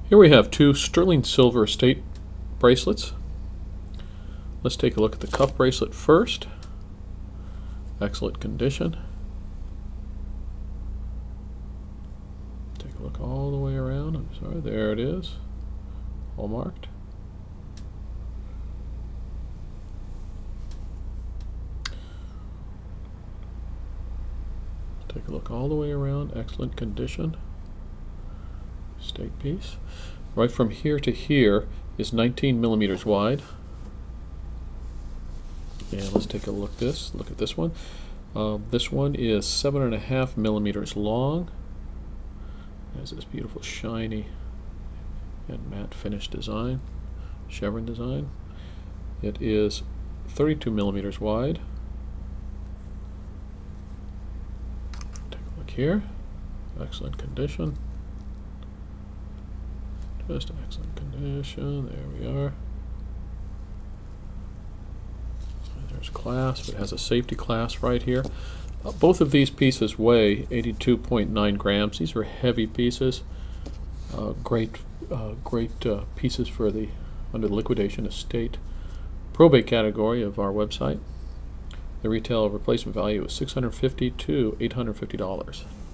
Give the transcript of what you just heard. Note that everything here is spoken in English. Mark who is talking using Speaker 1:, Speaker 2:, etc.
Speaker 1: Here we have two sterling silver estate bracelets. Let's take a look at the cuff bracelet first. Excellent condition. Take a look all the way around. I'm sorry, there it is, all marked. Take a look all the way around. Excellent condition. Estate piece. Right from here to here is 19 millimeters wide. And let's take a look at this one. This one is 7.5 millimeters long. It has this beautiful shiny and matte finish design, chevron design. It is 32 millimeters wide. Take a look here. Excellent condition. Just excellent condition. There we are. There's clasp. It has a safety clasp right here. Both of these pieces weigh 82.9 grams. These are heavy pieces. Great pieces for the under the liquidation estate probate category of our website. The retail replacement value is $650 to $850.